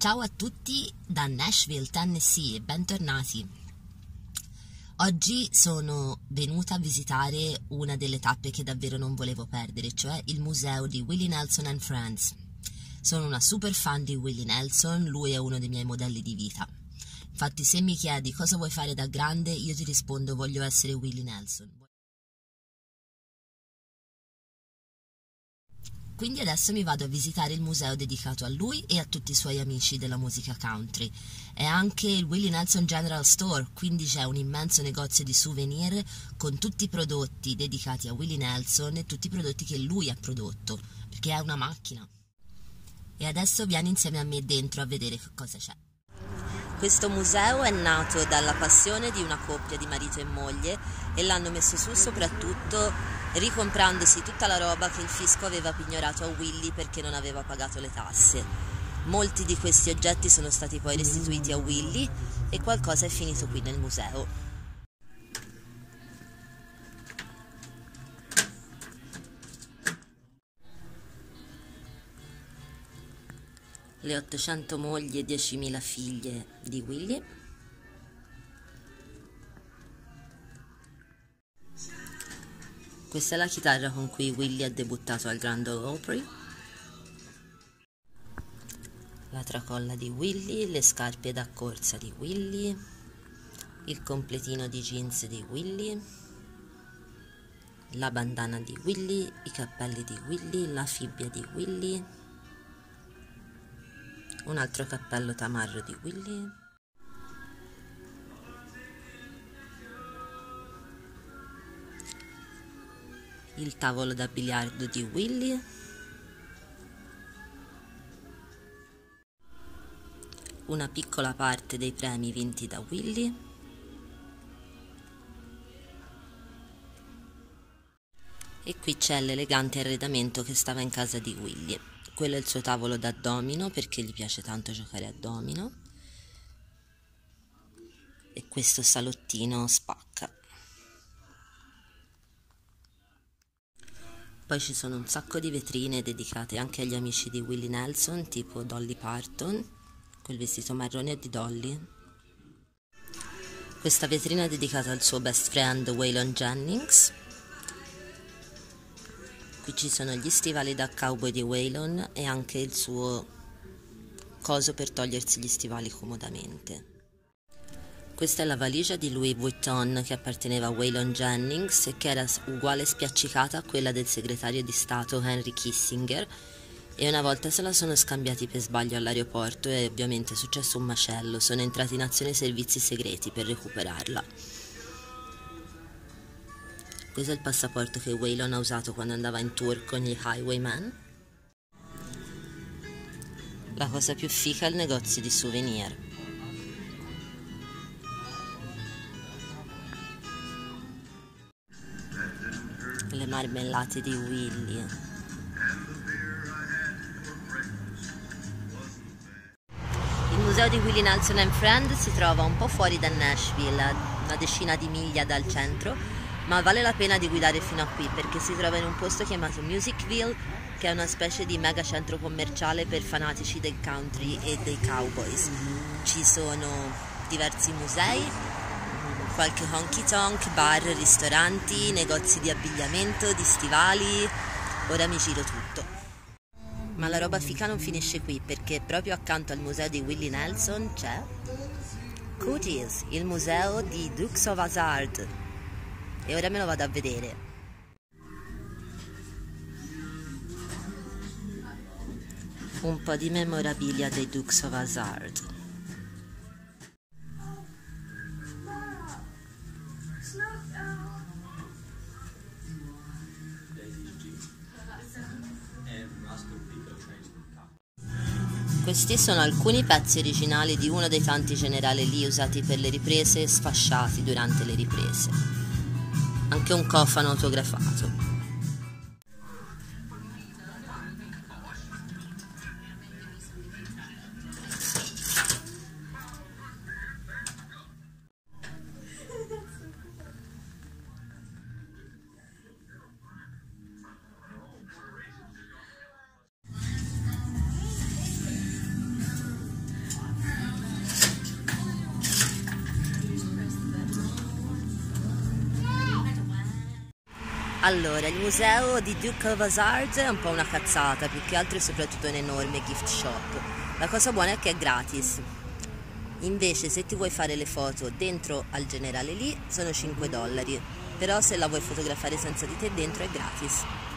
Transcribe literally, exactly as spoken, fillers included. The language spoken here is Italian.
Ciao a tutti da Nashville, Tennessee e bentornati. Oggi sono venuta a visitare una delle tappe che davvero non volevo perdere, cioè il museo di Willie Nelson and Friends. Sono una super fan di Willie Nelson, lui è uno dei miei modelli di vita. Infatti se mi chiedi cosa vuoi fare da grande, io ti rispondo voglio essere Willie Nelson. Quindi adesso mi vado a visitare il museo dedicato a lui e a tutti i suoi amici della musica country. È anche il Willie Nelson General Store, quindi c'è un immenso negozio di souvenir con tutti i prodotti dedicati a Willie Nelson e tutti i prodotti che lui ha prodotto, perché è una macchina. E adesso vieni insieme a me dentro a vedere che cosa c'è. Questo museo è nato dalla passione di una coppia di marito e moglie e l'hanno messo su soprattutto ricomprandosi tutta la roba che il fisco aveva pignorato a Willie perché non aveva pagato le tasse. Molti di questi oggetti sono stati poi restituiti a Willie e qualcosa è finito qui nel museo. Le ottocento mogli e diecimila figlie di Willie. Questa è la chitarra con cui Willie ha debuttato al Grand Ole Opry. La tracolla di Willie, le scarpe da corsa di Willie, il completino di jeans di Willie, la bandana di Willie, i cappelli di Willie, la fibbia di Willie, un altro cappello tamarro di Willie, il tavolo da biliardo di Willie, una piccola parte dei premi vinti da Willie, e qui c'è l'elegante arredamento che stava in casa di Willie. Quello è il suo tavolo da domino perché gli piace tanto giocare a domino, e questo salottino spacca. Poi ci sono un sacco di vetrine dedicate anche agli amici di Willie Nelson, tipo Dolly Parton, quel vestito marrone è di Dolly. Questa vetrina è dedicata al suo best friend Waylon Jennings. Qui ci sono gli stivali da cowboy di Waylon e anche il suo coso per togliersi gli stivali comodamente. Questa è la valigia di Louis Vuitton che apparteneva a Waylon Jennings e che era uguale spiaccicata a quella del segretario di Stato Henry Kissinger, e una volta se la sono scambiati per sbaglio all'aeroporto e ovviamente è successo un macello, sono entrati in azione i servizi segreti per recuperarla. Questo è il passaporto che Waylon ha usato quando andava in tour con gli Highwaymen. La cosa più fica è il negozio di souvenir. Le marmellate di Willie. Il museo di Willie Nelson and Friends si trova un po' fuori da Nashville, a una decina di miglia dal centro, ma vale la pena di guidare fino a qui perché si trova in un posto chiamato Musicville, che è una specie di mega centro commerciale per fanatici del country e dei cowboys. Ci sono diversi musei, qualche honky tonk, bar, ristoranti, negozi di abbigliamento, di stivali. Ora mi giro tutto. Ma la roba fica non finisce qui, perché proprio accanto al museo di Willie Nelson c'è Cooties, il museo di Dukes of Hazzard. E ora me lo vado a vedere. Un po' di memorabilia dei Dukes of Hazzard. Questi sono alcuni pezzi originali di uno dei tanti generali lì usati per le riprese e sfasciati durante le riprese. Anche un cofano autografato. Allora, il museo di Duke of Hazzard è un po' una cazzata, più che altro è soprattutto un enorme gift shop. La cosa buona è che è gratis. Invece, se ti vuoi fare le foto dentro al generale lì, sono cinque dollari. Però se la vuoi fotografare senza di te dentro è gratis.